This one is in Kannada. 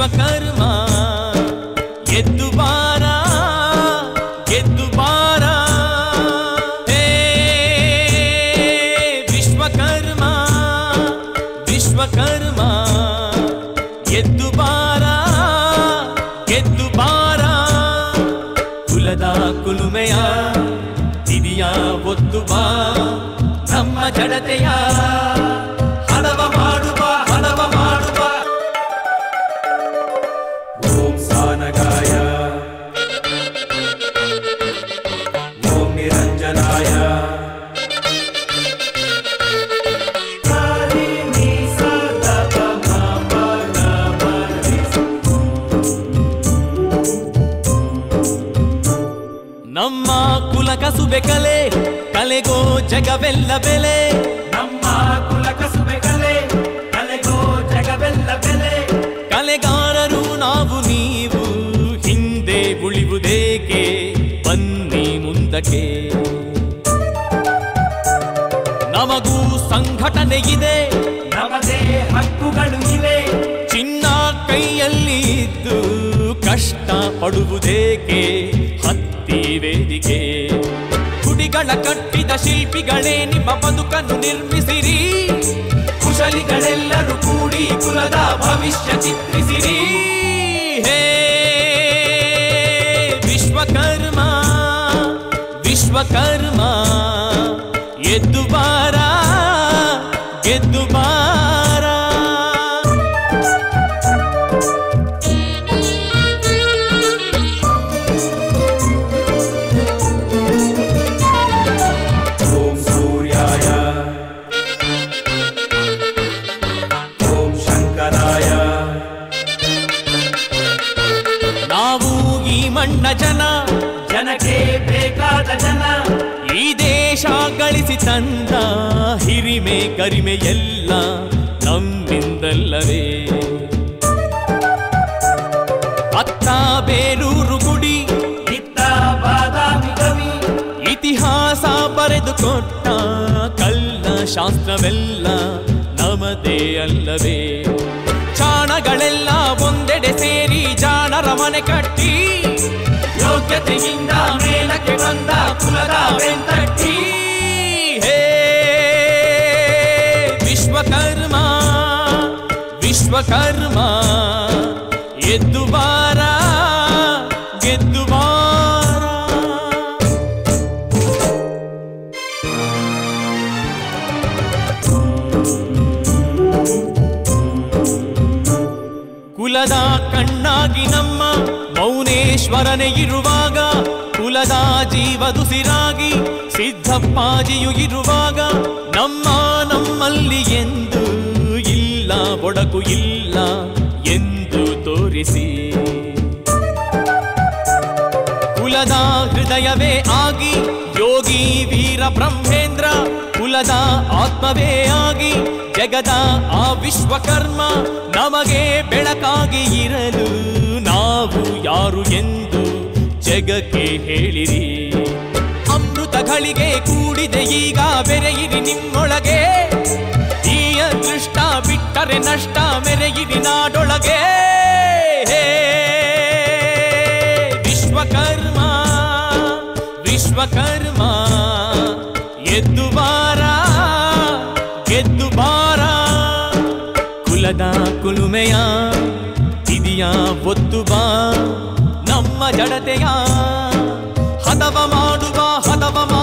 ವಿಶ್ವಕರ್ಮ ಎದ್ದು ಬಾರ ಗೆದ್ದು ಬಾರ ಹೇ ವಿಶ್ವಕರ್ಮ ವಿಶ್ವಕರ್ಮ ಎದ್ದು ಬಾರ ಗೆದ್ದು ಬಾರ ಕುಲದ ಕುಲುಮೆಯ ತಿದಿಯ ಒದ್ದು ಬಾ ನಮ್ಮ ಜಡತೆಯ ಹಡವ ಮಾಡುವ ಹಡವ ಮಾಡುವ ಓಂ ಸಾನಗಾಯ ಓಂ ನಿರಂಜನಾಯ ನಮ್ಮ ಕುಲ ಕಸುಬೆ ಕಲೆ ಕಲೆಗೋ ಜಗವೆಲ್ಲ ಬೆಲೆ ನಮ್ಮ ಕುಲ ಕಸುಬೆ ಕಲೆ ಕಲೆಗೋ ಜಗವೆಲ್ಲ ಬೆಲೆ ಕಲೆಗಾರರು ನಾವು ನೀವು ಹಿಂದೆ ಉಳಿವುದೇಕೆ ಬನ್ನಿ ಮುಂದಕ್ಕೆ ನಮಗೂ ಸಂಘಟನೆ ಇದೆ ನಮದೇ ಹಕ್ಕುಗಳು ಇವೆ ಚಿನ್ನ ಕೈಯಲ್ಲಿ ಇದ್ದು ಕಷ್ಟ ಪಡುವುದೇಕೆ ಹತ್ತಿ ವೇದಿಕೆ ಗುಡಿಗಳ ಕಟ್ಟಿದ ಶಿಲ್ಪಿಗಳೇ ನಿಮ್ಮ ಬದುಕನ್ನು ನಿರ್ಮಿಸಿರಿ ಕುಶಲಿಗಳೆಲ್ಲರೂ ಕೂಡಿ ಕುಲದ ಭವಿಷ್ಯ ಚಿತ್ರಿಸಿರಿ ಹೇ ವಿಶ್ವಕರ್ಮ ವಿಶ್ವಕರ್ಮ ಎದ್ದು ಬಾರ ಗೆದ್ದು ಬಾರ ಓಂ ಸೂರ್ಯಾಯ ಓಂ ಶಂಕರಾಯ ನಾವು ಈ ಮಣ್ಣ ಜನ ಜನಕ್ಕೆ ಬೇಕಾದ ಜನ ಈ ದೇಶ ಗಳಿಸಿ ತಂದ ಹಿರಿಮೆ ಕರಿಮೆ ಎಲ್ಲ ನಮ್ಮಿಂದಲ್ಲವೇ ಅತ್ತ ಬೇರೂರು ಗುಡಿ ಇತ್ತ ಬಾದಾಮಿ ಕವಿ ಇತಿಹಾಸ ಬರೆದುಕೊಟ್ಟ ಕಲ್ಲ ಶಾಸ್ತ್ರವೆಲ್ಲ ನಮದೇ ಅಲ್ಲವೇ ಚಾಣಗಳೆಲ್ಲ ಒಂದೆಡೆ ಸೇರಿ ಜಾಣರ ಮನೆ ಕಟ್ಟಿ ಯೋಗ್ಯತೆಯಿಂದ ಮೇಲಕ್ಕೆ ಬಂದ ಕುಲದ ಬೆಂತಟ್ಟಿ ಹೇ ವಿಶ್ವಕರ್ಮ ವಿಶ್ವಕರ್ಮ ಎದ್ದು ಬಾರ ಗೆದ್ದು ಬಾರ ಕುಲದ ಕಣ್ಣಾಗಿ ನಮ್ಮ ಮೌನೇಶ್ವರನೇ ಇರುವಾಗ ಕುಲದ ಜೀವದುಸಿರಾಗಿ ಸಿದ್ದಪ್ಪಾಜಿಯು ಇರುವಾಗ ನಮ್ಮಲ್ಲಿ ಎಂದು ಇಲ್ಲ ಒಡಕು ಇಲ್ಲ ಎಂದು ತೋರಿಸಿ ಕುಲದ ಹೃದಯವೇ ಆಗಿ ಯೋಗಿ ವೀರ ಬ್ರಹ್ಮೇಂದ್ರ ಕುಲದ ಆತ್ಮವೇ ಆಗಿ ಜಗದ ಆ ವಿಶ್ವಕರ್ಮ ನಮಗೆ ಬೆಳಕಾಗಿ ಇರಲು ನಾವು ಯಾರು ಎಂದು ಜಗಕ್ಕೆ ಹೇಳಿರಿ ಅಮೃತಗಳಿಗೆ ಕೂಡಿದೆ ಈಗ ಬೆರೆಯಿರಿ ನಿಮ್ಮೊಳಗೆ ಈ ಅದೃಷ್ಟ ಬಿಟ್ಟರೆ ನಷ್ಟ ಮೆರೆಯಿರಿ ನಾಡೊಳಗೆ ವಿಶ್ವಕರ್ಮ ವಿಶ್ವಕರ್ಮ ಎದ್ದು ಬಾರ ಗೆದ್ದು ಬಾರ ಕುಲದ ಕುಲುಮೆಯ ತಿದಿಯ ಒತ್ತು ಬಾ ನಮ್ಮ ಜಡತೆಯ ಹದವ ಮಾಡುವ